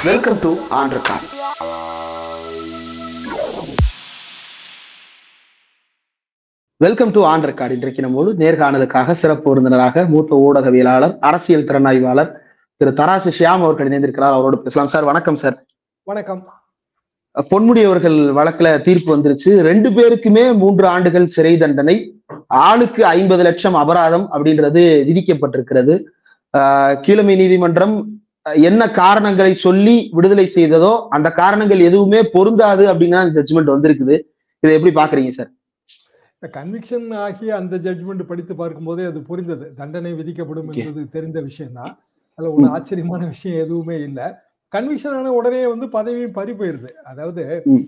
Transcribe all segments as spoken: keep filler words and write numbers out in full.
Welcome to on record. Welcome to on record. இன்றைக்கு நம்மோடு நேர்காணலுக்காக சிறப்பு விருந்தினராக மூத்த ஊடகவியலாளர், அரசியல் திறனாய்வாளர் திரு தராசு ஷியாம் அவர்கள் இணைந்திருக்கிறார். அவரோடு பேசலாம். சார் வணக்கம். சார் வணக்கம். பொன்முடி அவர்கள் வழக்குல தீர்ப்பு வந்துருச்சு. ரெண்டு பேருக்குமே மூன்று ஆண்டுகள் சிறை தண்டனை, ஆளுக்கு ஐம்பது லட்சம் அபராதம் அப்படின்றது விதிக்கப்பட்டிருக்கிறது. ஆஹ் கீழமை நீதிமன்றம் என்ன காரணங்களை சொல்லி விடுதலை செய்ததோ அந்த காரணங்கள் எதுவுமே பொருந்தாது அப்படின்னு ஜட்ஜ்மெண்ட் வந்திருக்குது. இதை எப்படி பாக்குறீங்க சார்? கன்விக்ஷன் ஆகிய அந்த ஜட்ஜ்மெண்ட் படித்து பார்க்கும் போதே அது புரிந்தது. தண்டனை விதிக்கப்படும் என்பது தெரிந்த விஷயம் தான். அதுல ஒரு ஆச்சரியமான விஷயம் எதுவுமே இல்லை. கன்விக்ஷன் ஆன உடனே வந்து பதவியும் பறி போயிருது. அதாவது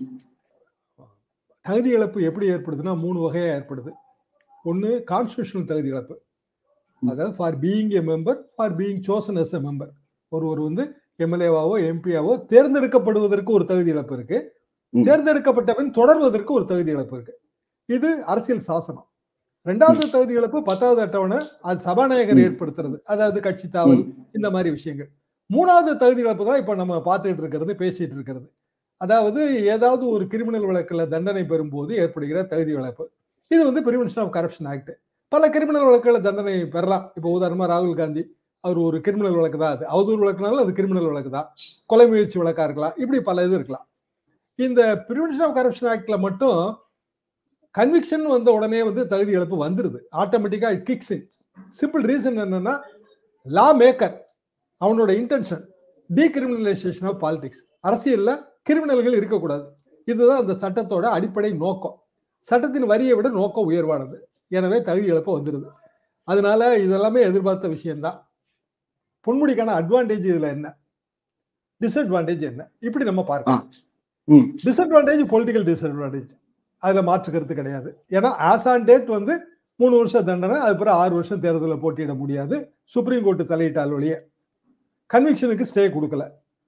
தகுதி இழப்பு எப்படி ஏற்படுதுன்னா மூணு வகையா ஏற்படுது. ஒன்னு கான்ஸ்டிடியூஷனல் தகுதி இழப்பு, அதாவது for being a member, for being chosen as a member. ஒருவர் வந்து எம்எல்ஏவாவோ எம்பியாவோ தேர்ந்தெடுக்கப்படுவதற்கு ஒரு தகுதி இழப்பு இருக்கு, தேர்ந்தெடுக்கப்பட்ட பின் தொடர்வதற்கு ஒரு தகுதி இழப்பு இருக்கு. இது அரசியல் சாசனம். ரெண்டாவது தகுதி இழப்பு பத்தாவது அட்டவணை, அது சபாநாயகர் ஏற்படுத்துறது, அதாவது கட்சி தாவல், இந்த மாதிரி விஷயங்கள். மூணாவது தகுதி இழப்பு தான் இப்ப நம்ம பார்த்துட்டு இருக்கிறது, பேசிட்டு இருக்கிறது. அதாவது ஏதாவது ஒரு கிரிமினல் வழக்குல தண்டனை பெறும்போது ஏற்படுகிற தகுதி இழப்பு. இது வந்து பிரிவென்ஷன் ஆஃப் கரப்ஷன் ஆக்ட். பல கிரிமினல் வழக்குல தண்டனை பெறலாம். இப்போ உதாரணமா ராகுல் காந்தி, அவர் ஒரு கிரிமினல் வழக்கு தான், அது அவதூறு வழக்குனாலும் அது கிரிமினல் வழக்கு தான், கொலை முயற்சி வழக்கா இருக்கலாம், இப்படி பல இது இருக்கலாம். இந்த பிரிவென்ஷன் ஆஃப் கரப்ஷன் ஆக்ட்ல மட்டும் கன்விக்ஷன் வந்த உடனே வந்து தகுதி இழப்பு வந்துருது. ஆட்டோமேட்டிக்கா it kicks in. Simple reason என்னன்னா, லா மேக்கர் அவனோட இன்டென்ஷன் டீகிரிமினலைசேஷன் ஆஃப் பாலிடிக்ஸ். அரசியல்ல கிரிமினல்கள் இருக்கக்கூடாது. இதுதான் அந்த சட்டத்தோட அடிப்படை நோக்கம். சட்டத்தின் வரியை விட நோக்கம் உயர்வானது. எனவே தகுதி இழப்பு வந்துருது. அதனால இதெல்லாமே எதிர்பார்த்த விஷயம்தான். பொன்முடிக்கான அட்வான்டேஜ் இதுல என்ன, டிஸ்அட்வான்டேஜ் என்ன, இப்படி நம்ம பார்க்கலாம். டிஸ்அட்வான்டேஜ் பொலிட்டிக்கல் டிஸ்அட்வான்டேஜ், அதுல மாற்று கருத்து கிடையாது. ஏன்னா ஆஸ் ஆன் டேட் வந்து மூணு வருஷம் தண்டனை, அது பிறகு ஆறு வருஷம் தேர்தலில் போட்டியிட முடியாது. சுப்ரீம் கோர்ட்டு தலையிட்டால் ஒழிய. கன்விக்ஷனுக்கு ஸ்டே கொடுக்கல,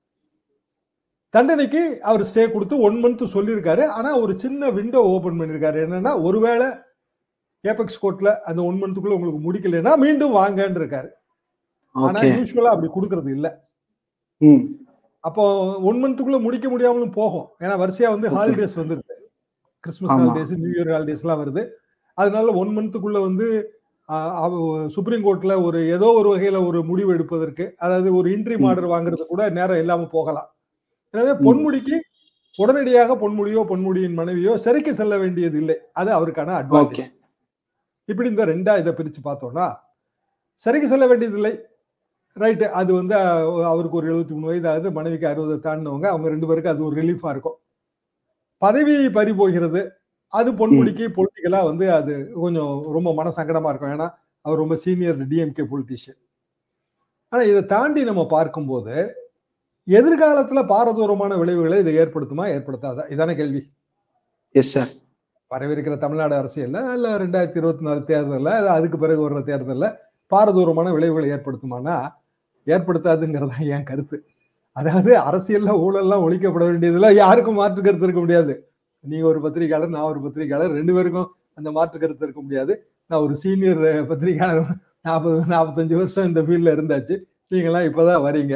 தண்டனைக்கு அவர் ஸ்டே கொடுத்து ஒன் மந்த் சொல்லியிருக்காரு. ஆனா ஒரு சின்ன விண்டோ ஓபன் பண்ணிருக்காரு. என்னன்னா, ஒருவேளை ஏபெக்ஸ் கோர்ட்ல அந்த ஒன் மந்த்துக்குள்ள உங்களுக்கு முடிக்கலன்னா மீண்டும் வாங்கன்னு இருக்காரு. ஆனா யூசுவலா அப்படி கொடுக்கறது இல்ல. அப்போ ஒன் மந்த்துக்குள்ள முடிக்க முடியாமலும் போகும். ஏன்னா வரிசையா வந்து ஹாலிடேஸ் வந்துருது, Christmas holidays, new year holidays எல்லாம் வருது. அதனால ஒன் மந்த்துக்குள்ள வந்து சுப்ரீம் கோர்ட்ல ஒரு ஏதோ ஒரு வகையில ஒரு முடிவு எடுப்பதற்கு, அதாவது ஒரு இன்ட்ரீம் ஆர்டர் வாங்குறது கூட நேரம் இல்லாம போகலாம். எனவே பொன்முடிக்கு உடனடியாக பொன்முடியோ பொன்முடியின் மனைவியோ சிறைக்கு செல்ல வேண்டியது இல்லை. அது அவருக்கான அட்வான்டேஜ். இப்படி இந்த ரெண்டா இதை பிரிச்சு பார்த்தோம்னா, சிறைக்கு செல்ல வேண்டியதில்லை, ரைட்டு. அது வந்து அவருக்கு ஒரு எழுபத்தி மூணு வயது ஆகுது, மனைவிக்கு அறுபது தாண்டினவங்க, அவங்க ரெண்டு பேருக்கு அது ஒரு ரிலீஃபா இருக்கும். பதவி பறி போகிறது, அது பொன்முடிக்கு பொலிட்டிக்கலா வந்து அது கொஞ்சம் ரொம்ப மன சங்கடமா இருக்கும். ஏன்னா அவர் ரொம்ப சீனியர் டிஎம்கே பொலிட்டிஷியன். ஆனா இதை தாண்டி நம்ம பார்க்கும்போது எதிர்காலத்துல பாரதூரமான விளைவுகளை இதை ஏற்படுத்துமா ஏற்படுத்தாதா, இதான கேள்வி. Yes sir. வரவிருக்கிற தமிழ்நாடு அரசியல்ல இல்ல ரெண்டாயிரத்தி இருபத்தி நாலு தேர்தல்ல, அதுக்கு பிறகு வர்ற தேர்தல்ல பாரதூரமான விளைவுகளை ஏற்படுத்துமானா ஏற்படுத்தாதுங்கிறதா என் கருத்து. அதாவது அரசியல்ல ஊழல்லாம் ஒழிக்கப்பட வேண்டியதுல யாருக்கும் மாற்று கருத்து இருக்க முடியாது. நீங்க ஒரு பத்திரிகையாளர், நான் ஒரு பத்திரிகையாளர், ரெண்டு பேருக்கும் அந்த மாற்று கருத்து இருக்க முடியாது. நான் ஒரு சீனியர் பத்திரிகையாளர், நாற்பது நாற்பத்தஞ்சு வருஷம் இந்த ஃபீல்ட்ல இருந்தாச்சு, நீங்களாம் இப்பதான் வரீங்க.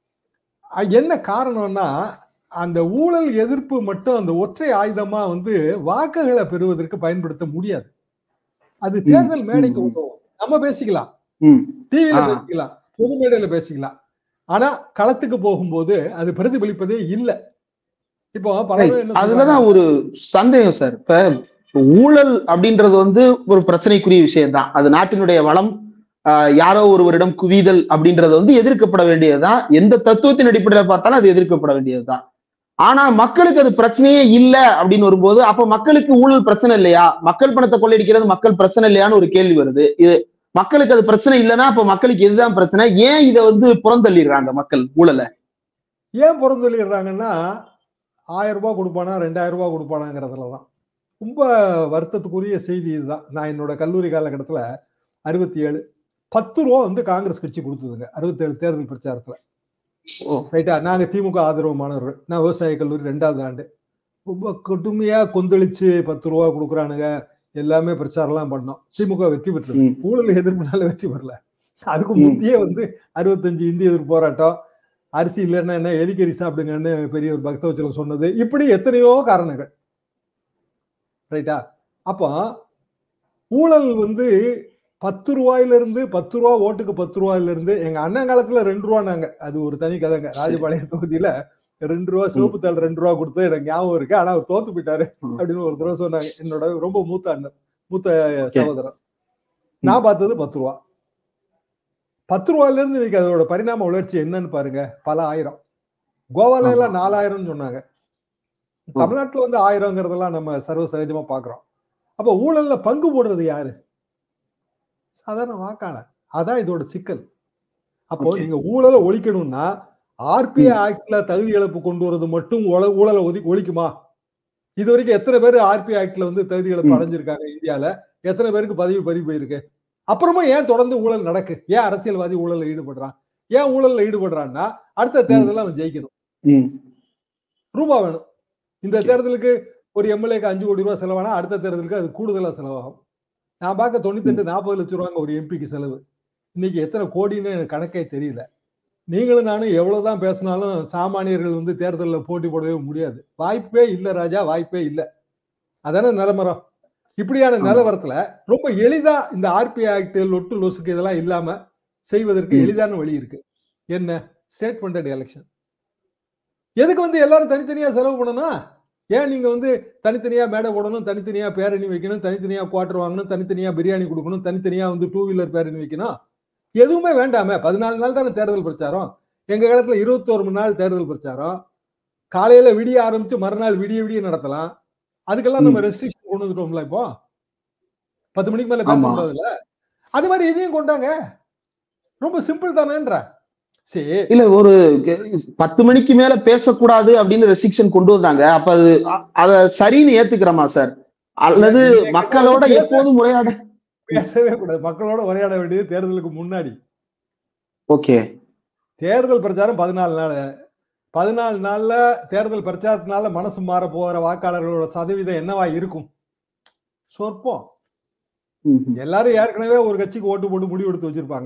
என்ன காரணம்னா, அந்த ஊழல் எதிர்ப்பு மட்டும் அந்த ஒற்றை ஆயுதமா வந்து வாக்குகளை பெறுவதற்கு பயன்படுத்த முடியாது. அது தேர்தல் மேடைக்கு உதவும். நம்ம பேசிக்கலாம், டிவியில பேசிக்கலாம், பொது மேடையில பேசிக்கலாம். ஆனா களத்துக்கு போகும்போது அது பிரதிபலிப்பதே இல்லை. இப்போ அதுலதான் ஒரு சந்தேகம் சார். இப்ப ஊழல் அப்படின்றது வந்து ஒரு பிரச்சனைக்குரிய விஷயம் தான். அது நாட்டினுடைய வளம் யாரோ ஒருவரிடம் குவிதல் அப்படின்றது வந்து எதிர்க்கப்பட வேண்டியதுதான். எந்த தத்துவத்தின் அடிப்படையில பார்த்தாலும் அது எதிர்க்கப்பட வேண்டியதுதான். ஆனா மக்களுக்கு அது பிரச்சனையே இல்லை அப்படின்னு வரும்போது, அப்ப மக்களுக்கு ஊழல் பிரச்சனை இல்லையா, மக்கள் பணத்தை கொள்ளையடிக்கிறது மக்கள் பிரச்சனை இல்லையான்னு ஒரு கேள்வி வருது. இது மக்களுக்கு அது பிரச்சனை இல்லைன்னா அப்ப மக்களுக்கு எதுதான் பிரச்சனை? ஏன் இதை வந்து புறந்தள்ளிடுறாங்க மக்கள் ஊழலை? ஏன் புறந்தள்ளிடுறாங்கன்னா, ஆயிரம் ரூபாய் கொடுப்பானா ரெண்டாயிரம் ரூபாய் கொடுப்பானாங்கிறதுலதான் ரொம்ப வருத்தத்துக்குரிய செய்தி இதுதான். நான் என்னோட கல்லூரி காலகட்டத்துல அறுபத்தி ஏழு பத்து ரூபா வந்து காங்கிரஸ் கட்சி கொடுத்ததுங்க அறுபத்தி ஏழு தேர்தல் பிரச்சாரத்துல. ரைட்டா, நாங்க திமுக ஆதரவு மாணவர்கள். நான் விவசாய கல்லூரி ரெண்டாவது ஆண்டு. ரொம்ப கடுமையா கொந்தளிச்சு பத்து ரூபா கொடுக்குறானுங்க, எல்லாமே பிரச்சாரம்லாம் பண்ணோம். திமுக வெற்றி பெற்றது. ஊழல் எதிர்ப்புனால வெற்றி பெறல. அதுக்கு முந்தைய வந்து அறுபத்தஞ்சு இந்திய எதிர்ப்பு போராட்டம், அரிசி இல்லைன்னா என்ன எலிக்கறி சாப்பிடுங்கன்னு பெரிய ஒரு பக்தவச்சலம் சொன்னது, இப்படி எத்தனையோ காரணங்கள். ரைட்டா? அப்போ ஊழல் வந்து பத்து ரூபாயில இருந்து பத்து ரூபா ஓட்டுக்கு பத்து ரூபாயில இருந்து எங்க அண்ணன் காலத்துல ரெண்டு ரூபான்னாங்க. அது ஒரு தனி கதைங்க. ராஜபாளையம் தொகுதியில ரெண்டு ரூபா சிவப்பு தாள் ரெண்டு ரூபா கொடுத்து எனக்கு ஞாபகம் இருக்கு. ஆனா அவர் தோத்து போயிட்டாரு அப்படின்னு ஒரு தடவை சொன்னாங்க. என்னோட ரொம்ப மூத்த அண்ணன், மூத்த சகோதரன். நான் பார்த்தது பத்து ரூபா. பத்து ரூபாயில இருந்து இன்னைக்கு அதோட பரிணாம வளர்ச்சி என்னன்னு பாருங்க. பல ஆயிரம். கோவால எல்லாம் நாலாயிரம் சொன்னாங்க. தமிழ்நாட்டுல வந்து ஆயிரங்கிறதெல்லாம் நம்ம சர்வ சகஜமா பாக்குறோம். அப்ப ஊழல்ல பங்கு போடுறது யாரு? சாதாரண வாக்காளர். அதான் இதோட சிக்கல். அப்போ நீங்க ஊழலை ஒழிக்கணும்னா ஆர்பிஐ ஆக்ட்ல தகுதி இழப்பு கொண்டு வரது மட்டும் ஊழலை ஒழிக்குமா? இது வரைக்கும் எத்தனை பேர் ஆர்பிஐ ஆக்ட்ல வந்து தகுதி இழப்பு அடைஞ்சிருக்காங்க இந்தியால? எத்தனை பேருக்கு பதவி பறி போயிருக்கு? அப்புறமா ஏன் தொடர்ந்து ஊழல் நடக்கு? ஏன் அரசியல்வாதி ஊழல்ல ஈடுபடுறான்? ஏன் ஊழல்ல ஈடுபடுறான்னா அடுத்த தேர்தலில் அவன் ஜெயிக்கணும், ரூபா வேணும். இந்த தேர்தலுக்கு ஒரு எம்எல்ஏக்கு அஞ்சு கோடி ரூபாய் செலவானா அடுத்த தேர்தலுக்கு அது கூடுதலா செலவாகும். நான் பார்க்க தொண்ணூத்தி எட்டு நாற்பது லட்சம் ரூபாங்க ஒரு எம்பிக்கு செலவு. இன்னைக்கு எத்தனை கோடின்னு எனக்கு கணக்கே தெரியல. நீங்களும் நானும் எவ்வளவுதான் பேசினாலும் சாமானியர்கள் வந்து தேர்தலில் போட்டி போடவே முடியாது. வாய்ப்பே இல்லை ராஜா, வாய்ப்பே இல்லை. அதான நிலமரம். இப்படியான நிலவரத்துல ரொம்ப எளிதா இந்த ஆர்பிஐ ஆக்ட் லொட்டு லொசுக்கு இதெல்லாம் இல்லாம செய்வதற்கு எளிதான வழி இருக்கு. என்ன? State funded election. எதுக்கு வந்து எல்லாரும் தனித்தனியா செலவு பண்ணணும்? ஏன் நீங்க வந்து தனித்தனியா மேடை போடணும், தனித்தனியா பேரணி வைக்கணும், தனித்தனியா குவார்டர் வாங்கணும், தனித்தனியா பிரியாணி கொடுக்கணும், தனித்தனியா வந்து டூ வீலர் பேரணி வைக்கணும்? எதுவுமே வேண்டாமே. பதினாலு நாள் தானே தேர்தல் பிரச்சாரம். எங்க காலத்துல இருபத்தோரு மணி நாள் தேர்தல் பிரச்சாரம். காலையில விடிய ஆரம்பிச்சு மறுநாள் விடிய விடிய நடத்தலாம். அதுக்கெல்லாம் நம்ம ரெஸ்ட்ரிக்ஷன் கொண்டு வந்துட்டோம்ல. இப்போ பத்து மணிக்கு மேல பேச முடியாதுல்ல. அது மாதிரி இதையும் கொண்டாங்க. ரொம்ப சிம்பிள் தானேன்ற. சரி, இல்ல ஒரு பத்து மணிக்கு மேல பேசக்கூடாது அப்படின்னு ரெஸ்ட்ரிக்ஷன் கொண்டு வந்தாங்க. அப்ப அது அத சரின்னு ஏத்துக்கிறோமா சார்? அல்லது மக்களோட எப்போதும் உரையாட பேசவே கூடாது. மக்களோட உரையாட வேண்டியது தேர்தலுக்கு முன்னாடி. ஓகே. தேர்தல் பிரச்சாரம் பதினாலு நாள். பதினாலு நாள்ல தேர்தல் பிரச்சாரத்தினால மனசு மாற போகிற வாக்காளர்களோட சதவீதம் என்னவா இருக்கும்? சொற்பம். எல்லாரும் ஏற்கனவே ஒரு கட்சிக்கு ஓட்டு போட்டு முடிவு எடுத்து வச்சிருப்பாங்க.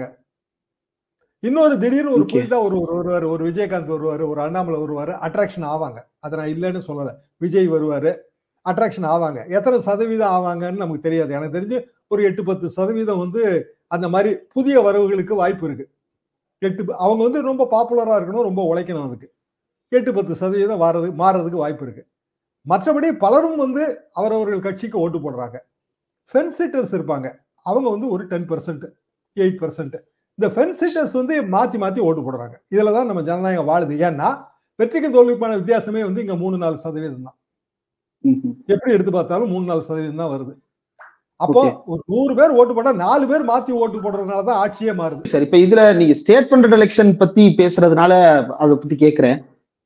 இன்னொரு திடீர்னு ஒரு புதிதா ஒரு ஒருவர், ஒரு விஜயகாந்த் வருவாரு, ஒரு அண்ணாமலை வருவாரு, அட்ராக்ஷன் ஆவாங்க. அதை நான் இல்லைன்னு சொல்லல. விஜய் வருவாரு, அட்ராக்ஷன் ஆவாங்க. எத்தனை சதவீதம் ஆவாங்கன்னு நமக்கு தெரியாது. எனக்கு தெரிஞ்சு ஒரு எட்டு பத்து சதவீதம் வந்து அந்த மாதிரி புதிய வரவுகளுக்கு வாய்ப்பு இருக்கு. எட்டு அவங்க வந்து ரொம்ப பாப்புலரா இருக்கணும், ரொம்ப உழைக்கணும். அதுக்கு எட்டு பத்து சதவீதம் வாரது மாறுறதுக்கு வாய்ப்பு இருக்கு. மற்றபடி பலரும் வந்து அவரவர்கள் கட்சிக்கு ஓட்டு போடுறாங்க. ஃபென்ஸ் சிட்டர்ஸ் இருப்பாங்க. அவங்க வந்து ஒரு டென் பர்சன்ட் எயிட் பர்சன்ட் இந்த ஃபென்ஸ் சிட்டர்ஸ் வந்து மாத்தி மாத்தி ஓட்டு போடுறாங்க. இதுலதான் நம்ம ஜனநாயகம் வாழுது. ஏன்னா வெற்றிக்கு தோல்விக்கான வித்தியாசமே வந்து இங்க மூணு நாலு சதவீதம் தான். எப்படி எடுத்து பார்த்தாலும் மூணு நாலு சதவீதம் தான் வருது. அப்போ ஒரு நூறு பேர் ஓட்டு போட்டா நாலு பேர் மாத்தி ஓட்டு போடுறதுனாலதான் ஆட்சியே மாறுது. சரி, இப்ப இதுல நீங்க ஸ்டேட் ஃபண்டட் எலெக்ஷன் பத்தி பேசுறதுனால அதை பத்தி கேட்கிறேன்.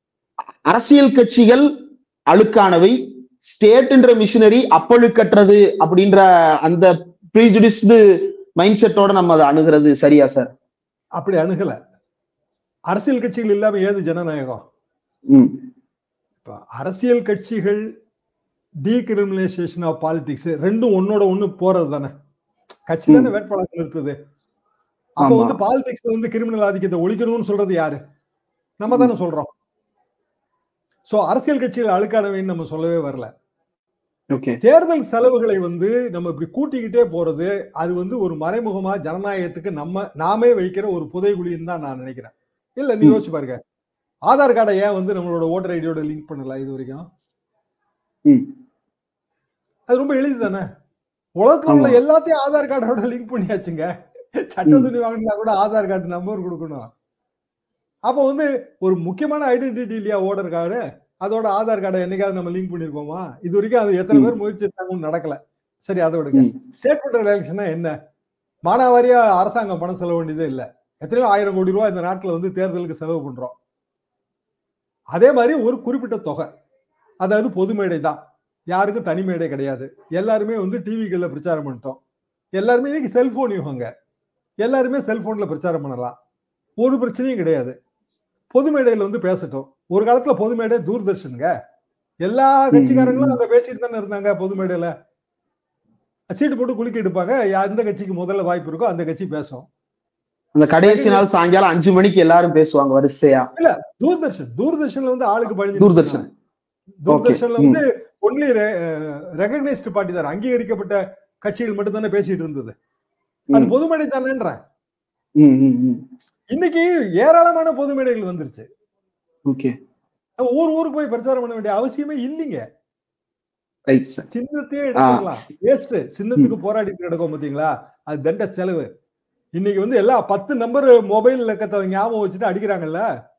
அரசியல் கட்சிகள் அழுக்கானவை, ஸ்டேட் என்ற மிஷினரி அப்பழுக்கற்றது அப்படின்ற அந்த ப்ரீஜுடிஸ்டு மைண்ட் செட்டோட நம்ம அதை அணுகிறது சரியா சார்? அப்படி அணுகல. அரசியல் கட்சிகள் இல்லாம ஏது ஜனநாயகம்? இப்ப அரசியல் கட்சிகள் டீகிரிமினலைசேஷன் ஆஃப் பாலிடிக்ஸ் ரெண்டும் ஒன்னோட ஒண்ணு போறது தானே. கட்சி தானே வேட்பாளர் நிறுத்துது. அப்ப வந்து பாலிடிக்ஸ் வந்து கிரிமினல் ஆதிக்கத்தை ஒழிக்கணும்னு சொல்றது யாரு? நம்ம தானே சொல்றோம். சோ அரசியல் கட்சிகள் அழுக்கானவைன்னு நம்ம சொல்லவே வரல. தேர்தல் செலவுகளை வந்து நம்ம இப்படி கூட்டிக்கிட்டே போறது அது வந்து ஒரு மறைமுகமா ஜனநாயகத்துக்கு நம்ம நாமே வைக்கிற ஒரு புதைகுழின்னு தான் நான் நினைக்கிறேன். இல்ல நீ யோசிச்சு பாருங்க. ஆதார் கார்டை ஏன் வந்து நம்மளோட ஓட்டர் ஐடியோட லிங்க் பண்ணல இது வரைக்கும்? அது ரொம்ப எளிது தானே. உலகத்துல உள்ள எல்லாத்தையும் ஆதார் கார்டோட லிங்க் பண்ணியாச்சுங்க. சட்ட துணி வாங்கினா கூட ஆதார் கார்டு நம்பர் கொடுக்கணும். அப்ப வந்து ஒரு முக்கியமான ஐடென்டிட்டி இல்லையா ஓட்டர் கார்டு? அதோட ஆதார் கார்டை என்னைக்காவது நம்ம லிங்க் பண்ணிருக்கோமா? இது வரைக்கும் அது எத்தனை பேர் முயற்சி எடுத்தாங்கன்னு நடக்கல. சரி, அதை விடுங்க. ஸ்டேட் ஃபண்டட் எலெக்ஷனா என்ன? மானாவாரியா அரசாங்கம் பணம் செலவு வேண்டியதே இல்லை. எத்தனையோ ஆயிரம் கோடி ரூபாய் இந்த நாட்டில் வந்து தேர்தலுக்கு செலவு பண்றோம். அதே மாதிரி ஒரு குறிப்பிட்ட தொகை, அதாவது பொது மேடை தான், யாருக்கும் தனி மேடை கிடையாது. எல்லாருமே வந்து டிவிகள்ல பிரச்சாரம் பண்ணிட்டோம். எல்லாருமே இன்னைக்கு செல்போன் யுகங்க. எல்லாருமே செல்போன்ல பிரச்சாரம் பண்ணலாம். ஒரு பிரச்சனையும் கிடையாது. பொது மேடையில வந்து பேசட்டும். ஒரு காலத்துல பொது மேடை தூர்தர்ஷனுங்க. எல்லா கட்சிக்காரங்களும் அங்க பேசிட்டு தானே இருந்தாங்க. பொது மேடையில சீட்டு போட்டு குலுக்கி எடுப்பாங்க. எந்த கட்சிக்கு முதல்ல வாய்ப்பு இருக்கோ அந்த கட்சி பேசும். அந்த கடைசி நாள் சாயங்காலம் அஞ்சு மணிக்கு எல்லாரும் பேசுவாங்க வரிசையா. இல்ல தூர்தர்ஷன் தூர்தர்ஷன்ல வந்து ஆளுக்கு பதினஞ்சு தூர்தர்ஷன் தூர்தர்ஷன்ல வந்து ஒன்லி ரெகக்னைஸ்டு பார்ட்டி தான், அங்கீகரிக்கப்பட்ட கட்சிகள் மட்டும் தானே பேசிட்டு இருந்தது. அது பொது மேடை தானேன்றேன். இன்னைக்கு ஏராளமான பொது மேடைகள் வந்துருச்சு. ஊர் ஊருக்கு போய் பிரச்சாரம் பண்ண வேண்டிய அவசியமே இல்லைங்க. சின்னத்தையே எடுத்துக்கலாம். வேஸ்ட். சின்னத்துக்கு போராடிட்டு கிடக்கும் பாத்தீங்களா, அது தண்ட செலவு. இன்னைக்கு வந்து எல்லா பத்து நம்பர் மொபைல் இலக்கத்தை ஞாபகம் வச்சுட்டு அடிக்கிறாங்கல்ல,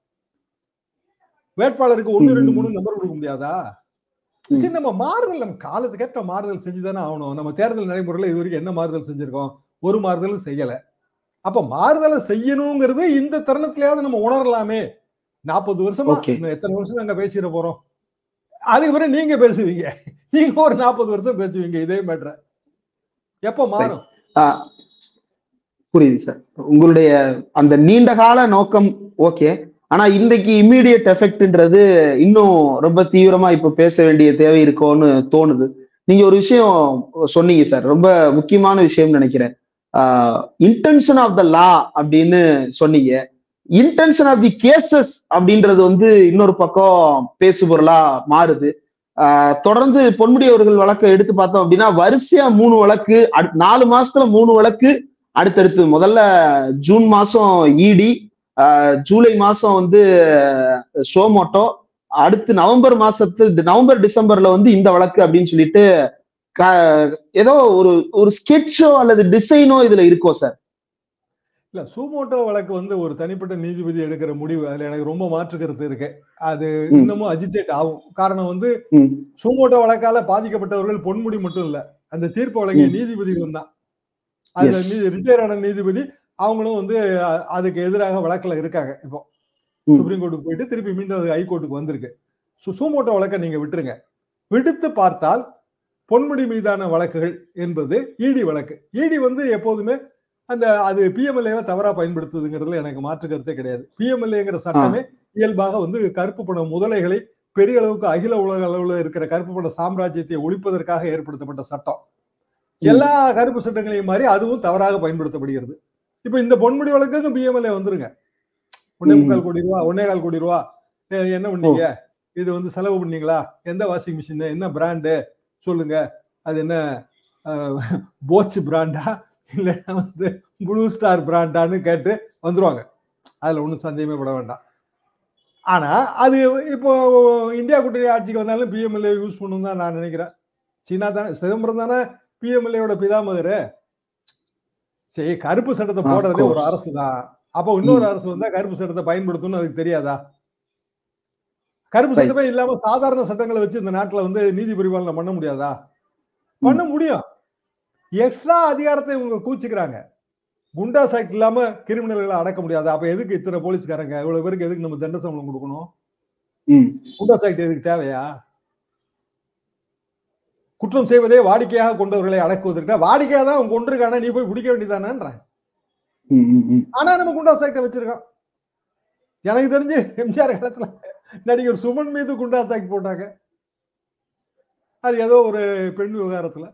வேட்பாளருக்கு ஒன்னு ரெண்டு மூணு நம்பர் கொடுக்க முடியாதா? சரி, நம்ம மாறுதல், நம்ம காலத்துக்கேற்ற மாறுதல் செஞ்சுதானே ஆகணும். நம்ம தேர்தல் நடைமுறையில இது வரைக்கும் என்ன மாறுதல் செஞ்சிருக்கோம்? ஒரு மாறுதலும் செய்யல. அப்ப மாறுதலை செய்யணுங்கிறது இந்த தருணத்திலேயாவது நம்ம உணரலாமே. நாற்பது வருஷமா எத்தனை வருஷம் நாங்க பேசிட போறோம்? அதுக்கு பிறகு நீங்க பேசுவீங்க, நீங்க ஒரு நாற்பது வருஷம் பேசுவீங்க இதே மேட்டர். எப்ப மாறும்? புரியுது சார். உங்களுடைய அந்த நீண்ட கால நோக்கம் ஓகே. ஆனா இன்றைக்கு இம்மீடியட் எஃபெக்ட்ன்றது இன்னும் ரொம்ப தீவிரமா இப்ப பேச வேண்டிய தேவை இருக்கோன்னு தோணுது. நீங்க ஒரு விஷயம் சொன்னீங்க சார், ரொம்ப முக்கியமான விஷயம் நினைக்கிறேன். ஆஹ் இன்டென்ஷன் ஆஃப் த லா அப்படின்னு சொன்னீங்க. இன்டென்ஷன் ஆஃப் தி கேசஸ் அப்படின்றது வந்து இன்னொரு பக்கம் பேசு பொருளா மாறுது. ஆஹ் தொடர்ந்து பொன்முடி அவர்கள் வழக்கை எடுத்து பார்த்தோம் அப்படின்னா வரிசையா மூணு வழக்கு, நாலு மாசத்துல மூணு வழக்கு அடுத்தடுத்து. முதல்ல ஜூன் மாசம் இடி, ஜூலை மாசம் வந்து சோமோட்டோ, அடுத்து நவம்பர் மாசத்து நவம்பர் டிசம்பர்ல வந்து இந்த வழக்கு அப்படின்னு சொல்லிட்டு ஏதோ ஒரு ஒரு ஸ்கெட்சோ அல்லது டிசைனோ இதுல இருக்கோ சார்? இல்ல, சூமோட்டோ வழக்கு வந்து ஒரு தனிப்பட்ட நீதிபதி எடுக்கிற முடிவு, அதுல எனக்கு ரொம்ப மாற்று கருத்து இருக்கு. அது இன்னமும் அஜிடேட் ஆகும். காரணம் வந்து சூமோட்டோ வழக்கால பாதிக்கப்பட்டவர்கள் பொன்முடி மட்டும் இல்ல, அந்த தீர்ப்பு வழங்கிய நீதிபதிகளும் தான். அதுல ரிட்டையர் ஆன நீதிபதி அவங்களும் வந்து அதுக்கு எதிராக வழக்குல இருக்காங்க. இப்போ சுப்ரீம் கோர்ட்டுக்கு போயிட்டு திருப்பி மீண்டும் அது ஹைகோர்ட்டுக்கு வந்திருக்கு. சூமோட்டோ வழக்கை நீங்க விட்டுருங்க. விடுத்து பார்த்தால் பொன்முடி மீதான வழக்குகள் என்பது இடி வழக்கு. இடி வந்து எப்போதுமே அந்த அது பிஎம்எல்ஏவை தவறா பயன்படுத்துதுங்கிறதுல எனக்கு மாற்று கருத்தே கிடையாது. பிஎம்எல்ஏங்கிற சட்டமே இயல்பாக வந்து கருப்பு பண முதலைகளை பெரிய அளவுக்கு அகில உலக அளவுல இருக்கிற கருப்பு பண சாம்ராஜ்யத்தை ஒழிப்பதற்காக ஏற்படுத்தப்பட்ட சட்டம். எல்லா கருப்பு சட்டங்களையும் மாதிரி அதுவும் தவறாக பயன்படுத்தப்படுகிறது. இப்ப இந்த பொன்முடி வழக்குக்கு பிஎம்எல்ஏ வந்துருங்க. ஒன்னே முக்கால் கோடி ரூபா ஒன்னே கால் கோடி ரூபா என்ன பண்ணீங்க? இது வந்து செலவு பண்ணீங்களா? எந்த வாஷிங் மிஷின், என்ன பிராண்டு சொல்லுங்க, அது என்ன போச் பிராண்டா இல்லைன்னா வந்து ப்ளூ ஸ்டார் பிராண்டான்னு கேட்டு வந்துருவாங்க. அதுல ஒன்றும் சந்தேகமே பட வேண்டாம். ஆனா அது இப்போ இந்தியா கூட்டணி ஆட்சிக்கு வந்தாலும் பிஎம்எல்ஏ யூஸ் பண்ணணும் தான் நான் நினைக்கிறேன். சீனா தானே, சிதம்பரம் தானே பிஎம்எல்ஏவோட பிதாமகரு. சரி, கருப்பு சட்டத்தை போடுறதே ஒரு அரசு தான். அப்போ இன்னொரு அரசு வந்தா கருப்பு சட்டத்தை பயன்படுத்தணும்னு அதுக்கு தெரியாதா? கருப்பு சட்டமே இல்லாம சாதாரண சட்டங்களை வச்சு இந்த நாட்டுல வந்து நீதி பரிபாலனை பண்ண முடியாதா? பண்ண முடியும். எக்ஸ்ட்ரா அதிகாரத்தை இவங்க கூச்சிக்கிறாங்க. குண்டாஸ் ஆக்ட் இல்லாம கிரிமினல்களை அடக்க முடியாது. அப்ப எதுக்கு இத்தனை போலீஸ்காரங்க, இவ்வளவு பேருக்கு எதுக்கு நம்ம தண்ட சம்பளம் கொடுக்கணும்? குண்டாஸ் ஆக்ட் எதுக்கு தேவையா? குற்றம் செய்வதே வாடிக்கையாக கொண்டவர்களை அடக்குவதற்கு வாடிக்கையாக தான் அவங்க கொண்டிருக்கான, நீ போய் பிடிக்க வேண்டியதானன்ற. ஆனா நம்ம குண்டாஸ் ஆக்ட வச்சிருக்கோம். எனக்கு தெரிஞ்சு எம்ஜிஆர் காலத்துல நடிகர் சுமன் மீது குண்டாஸ் ஆக்ட் போட்டாங்க. அது ஏதோ ஒரு பெண் விவகாரத்துல.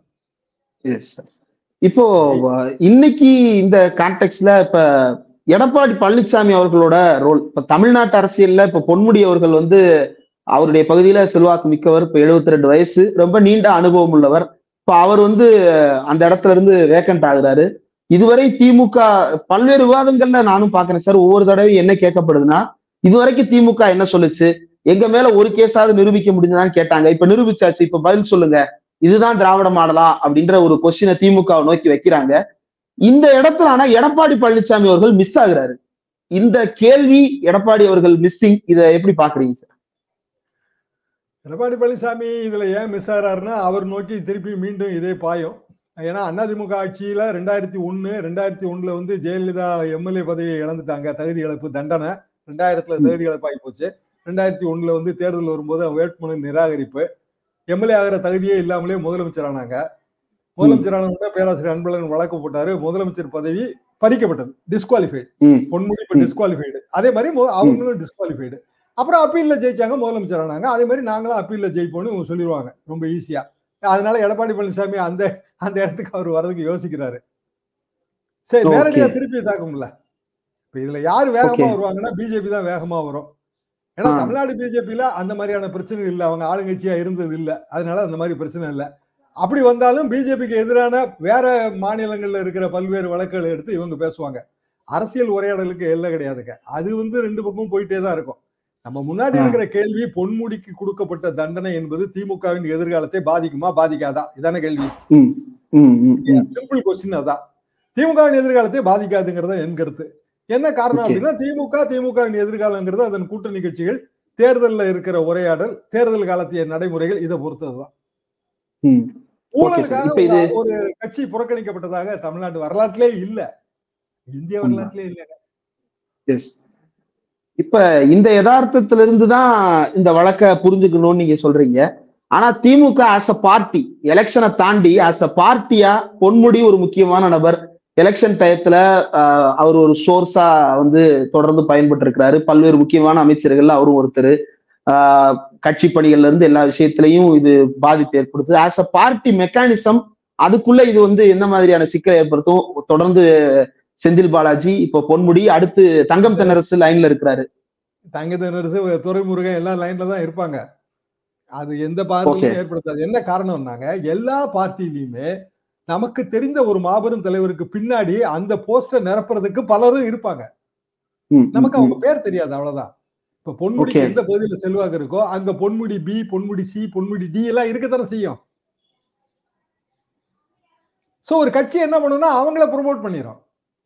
இப்போ இன்னைக்கு இந்த கான்டெக்ட்ல இப்ப எடப்பாடி பழனிசாமி அவர்களோட ரோல், இப்ப தமிழ்நாட்டு அரசியல்ல இப்ப பொன்முடி அவர்கள் வந்து அவருடைய பகுதியில செல்வாக்கு மிக்கவர். இப்ப எழுபத்தி ரெண்டு வயசு, ரொம்ப நீண்ட அனுபவம் உள்ளவர். இப்ப அவர் வந்து அந்த இடத்துல இருந்து வேக்கண்ட் ஆகுறாரு. இதுவரை திமுக பல்வேறு விவாதங்கள்ல நானும் பாக்குறேன் சார். ஒவ்வொரு தடவையும் என்ன கேட்கப்படுதுன்னா, இதுவரைக்கும் திமுக என்ன சொல்லுச்சு, எங்க மேல ஒரு கேஸாவது நிரூபிக்க முடிஞ்சதான்னு கேட்டாங்க. இப்ப நிரூபிச்சாச்சு, இப்ப பதில் சொல்லுங்க, இதுதான் திராவிட மாடலா அப்படின்ற ஒரு கொஸ்டினை திமுக நோக்கி வைக்கிறாங்க. இந்த இடத்துல ஆனா எடப்பாடி பழனிசாமி அவர்கள் மிஸ் ஆகுறாரு. இந்த கேள்வி எடப்பாடி அவர்கள் மிஸ்ஸிங், இதை எப்படி பாக்குறீங்க சார்? எடப்பாடி பழனிசாமி இதுல ஏன் மிஸ் ஆகிறாருன்னா, அவர் நோக்கி திருப்பி மீண்டும் இதே பாயும். ஏன்னா அதிமுக ஆட்சியில ரெண்டாயிரத்தி ஒண்ணு ரெண்டாயிரத்தி ஒண்ணுல வந்து ஜெயலலிதா எம்எல்ஏ பதவியை இழந்துட்டாங்க, தகுதி இழப்பு தண்டனை. ரெண்டாயிரத்துல தகுதி இழப்பு ஆகி போச்சு. ரெண்டாயிரத்தி ஒண்ணுல வந்து தேர்தல் வரும்போது வேட்புமனு நிராகரிப்பு, எம்எல்ஏ ஆகிற தகுதியே இல்லாமலே முதலமைச்சர் ஆனாங்க. முதலமைச்சர் ஆன பேராசிரியர் அன்பழகன் வழக்கு போட்டாரு, முதலமைச்சர் பதவி பறிக்கப்பட்டது, டிஸ்குவாலிஃபைடு. பொன்முடி இப்ப டிஸ்குவாலிஃபைடு, அதே மாதிரி அவங்களும் டிஸ்குவாலிஃபைடு. அப்புறம் அப்பீல்ல ஜெயிச்சாங்க, முதலமைச்சர் ஆனாங்க. அதே மாதிரி நாங்களும் அப்பீல்ல ஜெயிப்போம்னு சொல்லிடுவாங்க ரொம்ப ஈஸியா. அதனால எடப்பாடி பழனிசாமி அந்த அந்த இடத்துக்கு அவர் வர்றதுக்கு யோசிக்கிறாரு. சரி, நேரடியா திருப்பி தாக்கும்ல. இப்ப இதுல யாரு வேகமா வருவாங்கன்னா பிஜேபி தான் வேகமா வரும். ஏன்னா தமிழ்நாடு பிஜேபியில அந்த மாதிரியான பிரச்சனை இல்லை, அவங்க ஆளுங்கட்சியா இருந்தது இல்லை, அதனால அந்த மாதிரி பிரச்சனை இல்லை. அப்படி வந்தாலும் பிஜேபிக்கு எதிரான வேற மாநிலங்கள்ல இருக்கிற பல்வேறு வழக்குகளை எடுத்து இவங்க பேசுவாங்க. அரசியல் உரையாடலுக்கு எல்லை கிடையாதுங்க. அது வந்து ரெண்டு பக்கமும் போயிட்டே தான் இருக்கும். நம்ம முன்னாடி இருக்கிற கேள்வி, பொன்முடிக்கு கொடுக்கப்பட்ட தண்டனை என்பது திமுகவின் எதிர்காலத்தை பாதிக்குமா பாதிக்காதா, இதான கேள்வி. சிம்பிள் கொஸ்டின் அதான். திமுகவின் எதிர்காலத்தை பாதிக்காதுங்கிறத என் கருத்து. என்ன காரணம் அப்படின்னா, திமுக திமுகவின் எதிர்காலங்கிறது அதன் கூட்டணி கட்சிகள், தேர்தலில் இருக்கிற உரையாடல், தேர்தல் காலத்திய நடைமுறைகள், இதை பொறுத்ததுதான். ஊழலுக்காக ஒரு கட்சி புறக்கணிக்கப்பட்டதாக தமிழ்நாட்டு வரலாற்றிலே இல்ல, இந்திய வரலாற்றிலே இல்லைங்க. இப்ப இந்த யதார்த்தத்துல இருந்துதான் இந்த வழக்க புரிஞ்சுக்கணும்னு நீங்க சொல்றீங்க. ஆனா திமுக ஆஸ் அ பார்ட்டி, எலெக்ஷனை தாண்டி ஆஸ் அ பார்ட்டியா பொன்முடி ஒரு முக்கியமான நபர். எலெக்ஷன் டயத்துல அவர் ஒரு சோர்ஸா வந்து தொடர்ந்து பயன்பட்டு இருக்கிறாரு. பல்வேறு முக்கியமான அமைச்சர்கள் அவரும் ஒருத்தர். ஆஹ் கட்சி பணிகள்ல இருந்து எல்லா விஷயத்திலையும் இது பாதிப்பு ஏற்படுத்துது. ஆஸ் அ பார்ட்டி மெக்கானிசம் அதுக்குள்ள இது வந்து எந்த மாதிரியான சிக்கலை ஏற்படுத்தும்? தொடர்ந்து செந்தில் பாலாஜி, இப்போ பொன்முடி, அடுத்து தங்கம் தென்னரசு லைன்ல இருக்கிறாரு. தங்க தென்னரசு, துரைமுருகன் எல்லாம் லைன்ல தான் இருப்பாங்க. அது எந்த பாதிப்பும் ஏற்படுத்தாது. என்ன காரணம்னாங்க, எல்லா பார்ட்டிலையுமே நமக்கு தெரிந்த ஒரு மாபெரும் தலைவருக்கு பின்னாடி அந்த போஸ்டர் நிரப்புறதுக்கு பலரும் இருப்பாங்க. நமக்கு அவங்க பேர் தெரியாது, அவ்வளவுதான். இப்ப பொன்முடிக்கு எந்த பகுதியில செல்வாக்கு இருக்கோ அங்க Ponmudi B, Ponmudi C, Ponmudi D எல்லாம் இருக்கத்தானே செய்யும். சோ ஒரு கட்சி என்ன பண்ணும்னா அவங்கள ப்ரொமோட் பண்ணிரும்.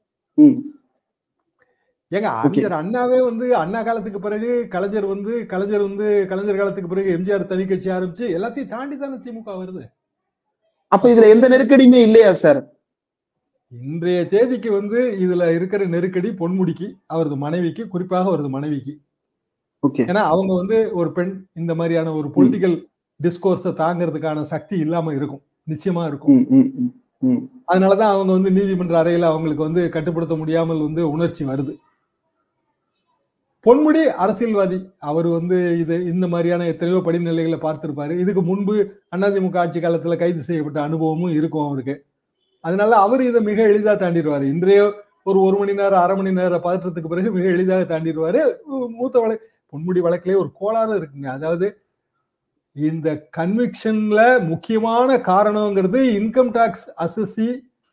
ஏங்க, அறிஞர் அண்ணாவே வந்து அண்ணா காலத்துக்கு பிறகு கலைஞர் வந்து கலைஞர் வந்து கலைஞர் காலத்துக்கு பிறகு எம்ஜிஆர் தனி கட்சி ஆரம்பிச்சு எல்லாத்தையும் தாண்டி தானே திமுக வருது. அப்ப இதுல எந்த நெருக்கடியுமே இல்லையா சார்? இன்றைய தேதிக்கு வந்து இதுல இருக்கிற நெருக்கடி பொன்முடிக்கு, அவரது மனைவிக்கு, குறிப்பாக அவரது மனைவிக்கு. ஏன்னா அவங்க வந்து ஒரு பெண், இந்த மாதிரியான ஒரு பொலிட்டிக்கல் டிஸ்கோர்ஸை தாங்கிறதுக்கான சக்தி இல்லாம இருக்கும், நிச்சயமா இருக்கும். அதனாலதான் அவங்க வந்து நீதிமன்ற அறையில அவங்களுக்கு வந்து கட்டுப்படுத்த முடியாமல் வந்து உணர்ச்சி வருது. பொன்முடி அரசியல்வாதி, அவர் வந்து இது இந்த மாதிரியான எத்தனையோ படிநிலைகளை பார்த்திருப்பாரு. இதுக்கு முன்பு அதிமுக ஆட்சி காலத்துல கைது செய்யப்பட்ட அனுபவமும் இருக்கும் அவருக்கு. அதனால அவர் இதை மிக எளிதாக தாண்டிடுவாரு. இன்றைய ஒரு ஒரு மணி நேரம் அரை மணி நேரம் பதற்றத்துக்கு பிறகு மிக எளிதாக தாண்டிடுவாரு. மூத்த வழக்கு பொன்முடி வழக்கிலே ஒரு கோளாறு இருக்குங்க. அதாவது இந்த கன்விக்ஷன்ல முக்கியமான காரணங்கிறது இன்கம் டாக்ஸ் அசஸி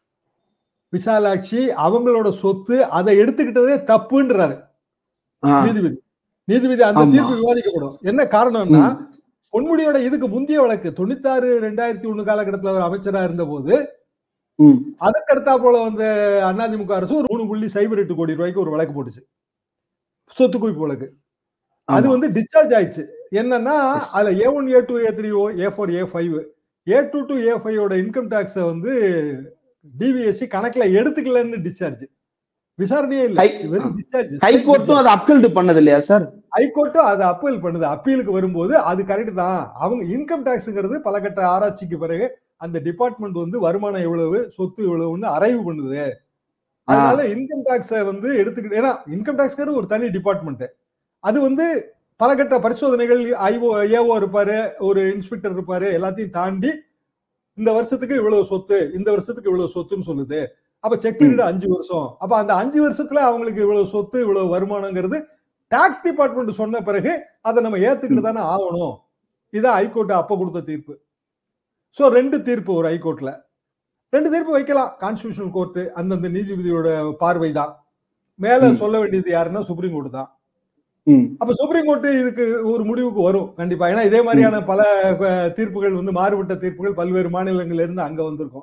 விசாலாட்சி அவங்களோட சொத்து, அதை எடுத்துக்கிட்டதே தப்புன்றாரு நீதிபதி. நீதிபதி அந்த தீர்ப்பு விவாதிக்கப்படும். என்ன காரணம்னா, பொன்முடியோட இதுக்கு முந்தைய வழக்கு தொண்ணூத்தாறு ரெண்டாயிரத்தி ஒண்ணு காலகட்டத்தில் அவர் அமைச்சரா இருந்த போது அதற்கடுத்தா போல வந்து அதிமுக அரசு ஒரு மூணு புள்ளி சைபர் எட்டு கோடி ரூபாய்க்கு ஒரு வழக்கு போட்டுச்சு, சொத்து குவிப்பு வழக்கு. அது வந்து டிஸ்சார்ஜ் ஆயிடுச்சு. என்னன்னா அதுல A one A two A three A four A five A two to A five ஓட இன்கம் டாக்ஸை வந்து டிவிஎஸ்சி கணக்குல எடுத்துக்கலன்னு டிஸ்சார்ஜ். விசாரணையே இல்லை, வெறும் டிஸ்சார்ஜ். ஹைகோர்ட்டும் அதை அப்பீல் பண்ணது இல்லையா சார்? ஹைகோர்ட்டும் அதை அப்பீல் பண்ணுது. அப்பீலுக்கு வரும்போது அது கரெக்ட் தான். அவங்க இன்கம் டாக்ஸ்ங்கிறது பல கட்ட ஆராய்ச்சிக்கு பிறகு அந்த டிபார்ட்மெண்ட் வந்து வருமானம் எவ்வளவு, சொத்து எவ்வளவுன்னு அரைவு பண்ணுது. அதனால இன்கம் டாக்ஸை வந்து எடுத்துக்கிட்டு, ஏன்னா இன்கம் டாக்ஸ்ங்கிறது ஒரு தனி டிபார்ட்மெண்ட். அது வந்து பல கட்ட பரிசோதனைகள், ஐஓ ஏஓ இருப்பாரு, ஒரு இன்ஸ்பெக்டர் இருப்பாரு, எல்லாத்தையும் தாண்டி இந்த வருஷத்துக்கு இவ்வளவு சொத்து, இந்த வருஷத்துக்கு இவ்வளவு சொத்துன்னு சொல்லுது. அப்ப செக் பீரியட் அஞ்சு வருஷம். அப்ப அந்த அஞ்சு வருஷத்துல அவங்களுக்கு இவ்வளவு சொத்து இவ்வளவு வருமானங்கிறது டாக்ஸ் டிபார்ட்மெண்ட் சொன்ன பிறகு அதை நம்ம ஏத்துக்கிட்டு தானே ஆகணும். இதான் ஹைகோர்ட் அப்ப கொடுத்த தீர்ப்பு. சோ ரெண்டு தீர்ப்பு ஒரு ஹைகோர்ட்ல, ரெண்டு தீர்ப்பு வைக்கலாம். கான்ஸ்டிடியூஷனல் கோர்ட் அந்தந்த நீதிபதியோட பார்வை தான். மேல சொல்ல வேண்டியது யாருன்னா சுப்ரீம் கோர்ட் தான். அப்ப சுப்ரீம் கோர்ட் இதுக்கு ஒரு முடிவுக்கு வரும் கண்டிப்பா. ஏன்னா இதே மாதிரியான பல தீர்ப்புகள் வந்து மாறுபட்ட தீர்ப்புகள் பல்வேறு மாநிலங்கள்ல இருந்து அங்க வந்திருக்கும்.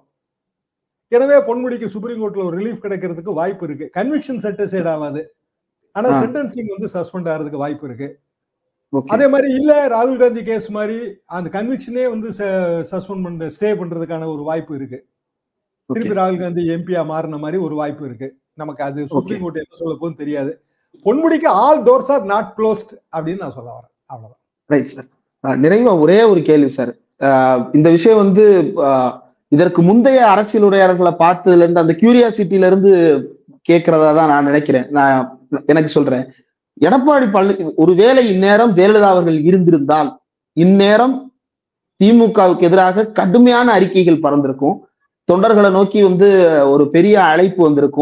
எனவே பொன்முடிக்கு சுப்ரீம் கோர்ட்ல ஒரு ரிலீஃப் கிடைக்கிறதுக்கு வாய்ப்பு இருக்கு. கன்விக்ஷன் செட்டிஸ்ஃபைட் ஆகாது, ஆனா சென்டென்சிங் வந்து சஸ்பெண்ட் ஆகிறதுக்கு வாய்ப்பு இருக்கு. அதே மாதிரி இல்ல ராகுல் காந்தி கேஸ் மாதிரி அந்த கன்விக்ஷனே வந்து சஸ்பெண்ட் பண்ண ஸ்டே பண்றதுக்கான ஒரு வாய்ப்பு இருக்கு. திருப்பி ராகுல் காந்தி எம்பியா மாறின மாதிரி ஒரு வாய்ப்பு இருக்கு. நமக்கு அது சுப்ரீம் கோர்ட் என்ன சொல்ல போகுதுன்னு தெரியாது. பொன்முடிக்கு all doors are not closed அப்படின்னு நான் சொல்ல வரேன். அவ்வளவுதான். Right sir. நிறைவா ஒரே ஒரு கேள்வி சார். இந்த விஷயம் வந்து இதற்கு முந்தைய அரசியல் உரையாடல்களை பார்த்ததுல இருந்து அந்த கியூரியாசிட்டில இருந்து கேட்கிறதா தான் நான் நினைக்கிறேன். நான் எனக்கு சொல்றேன், எடப்பாடி பழனி ஒருவேளை இந்நேரம் ஜெயலலிதா அவர்கள் இருந்திருந்தால் இந்நேரம் திமுகவுக்கு எதிராக கடுமையான அறிக்கைகள் பறந்திருக்கும், தொண்டர்களை நோக்கி வந்து ஒரு பெரிய அழைப்பு வந்திருக்கும்,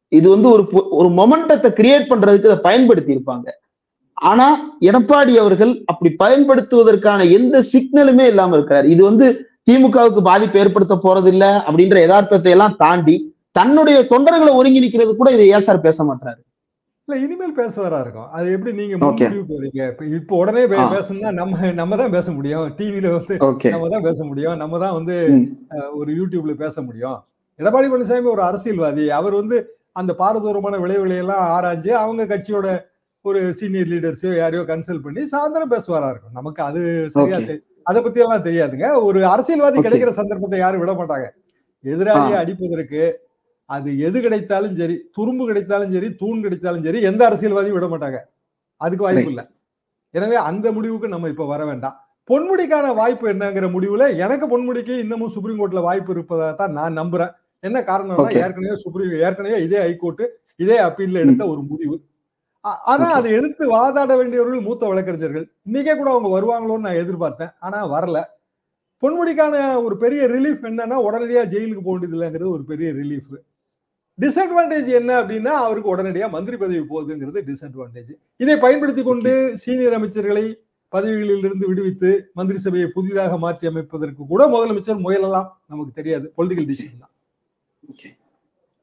இது வந்து ஒரு ஒரு மொமெண்டத்தை கிரியேட் பண்றதுக்கு அதை பயன்படுத்தி இருப்பாங்க. ஆனா எடப்பாடி அவர்கள் அப்படி பயன்படுத்துவதற்கான எந்த சிக்னலுமே இல்லாம இருக்காரு. இது வந்து திமுகவுக்கு பாதிப்பு ஏற்படுத்த போறது இல்ல அப்படின்ற யதார்த்தத்தை எல்லாம் தாண்டி தன்னுடைய தொண்டர்களை ஒருங்கிணைக்கிறது கூட இதை ஏன் சார் பேச மாட்டாரு? இல்ல இனிமேல் பேசுவாரா இருக்கும். அது எப்படி நீங்க முன்முடிவு போறீங்க? இப்போ உடனே பேசணும்னா நம்ம நம்ம தான் பேச முடியும். டிவில வந்து நம்ம தான் பேச முடியும். நம்ம தான் வந்து ஒரு யூடியூப்ல பேச முடியும். எடப்பாடி பழனிசாமி ஒரு அரசியல்வாதி. அவர் வந்து அந்த பாரதூரமான விளைவுகளை எல்லாம் ஆராய்ஞ்சு அவங்க கட்சியோட ஒரு சீனியர் லீடர்ஸோ யாரையோ கன்சல்ட் பண்ணி சாயந்தரம் பேசுவாரா இருக்கும். நமக்கு அது சரியா தெரியும். அதை பத்தி எல்லாம் தெரியாதுங்க. ஒரு அரசியல்வாதி கிடைக்கிற சந்தர்ப்பத்தை யாரும் விட மாட்டாங்க. எதிராளியை அடிப்பதற்கு அது எது கிடைத்தாலும் சரி, துரும்பு கிடைத்தாலும் சரி, தூண் கிடைத்தாலும் சரி, எந்த அரசியல்வாதியும் விட மாட்டாங்க. அதுக்கு வாய்ப்பு இல்லை. எனவே அந்த முடிவுக்கு நம்ம இப்ப வர வேண்டாம். பொன்முடிக்கான வாய்ப்பு என்னங்கிற முடிவுல எனக்கு பொன்முடிக்கு இன்னமும் சுப்ரீம் கோர்ட்ல வாய்ப்பு இருப்பதா தான் நான் நம்புறேன். என்ன காரணம்னா ஏற்கனவே சுப்ரீம் ஏற்கனவே இதே ஹைகோர்ட் இதே அப்பீல்ல எடுத்த ஒரு முடிவு. ஆனா அதை எதிர்த்து வாதாட வேண்டியவர்கள் மூத்த வழக்கறிஞர்கள். இன்னைக்கே கூட அவங்க வருவாங்களோன்னு நான் எதிர்பார்த்தேன். ஆனா வரல. பொன்முடிக்கான ஒரு பெரிய ரிலீஃப் என்னன்னா உடனடியா ஜெயிலுக்கு போக வேண்டியது இல்லைங்கிறது ஒரு பெரிய ரிலீஃப். டிஸ்அட்வான்டேஜ் என்ன அப்படின்னா அவருக்கு உடனடியா மந்திரி பதவி போகுதுங்கிறது டிஸ்அட்வான்டேஜ். இதை பயன்படுத்தி கொண்டு சீனியர் அமைச்சர்களை பதவிகளில் இருந்து விடுவித்து மந்திரி சபையை புதிதாக மாற்றி அமைப்பதற்கு கூட முதலமைச்சர் முயலலாம். நமக்கு தெரியாது. பொலிட்டிக்கல் டிசிஷன் தான்.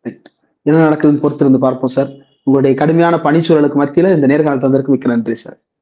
என்ன நடக்குதுன்னு பொறுத்திருந்து பார்ப்போம் சார். உங்களுடைய கடுமையான பணிச்சூழலுக்கு மத்தியில இந்த நேர்காணல் தந்ததற்கு மிக்க நன்றி சார்.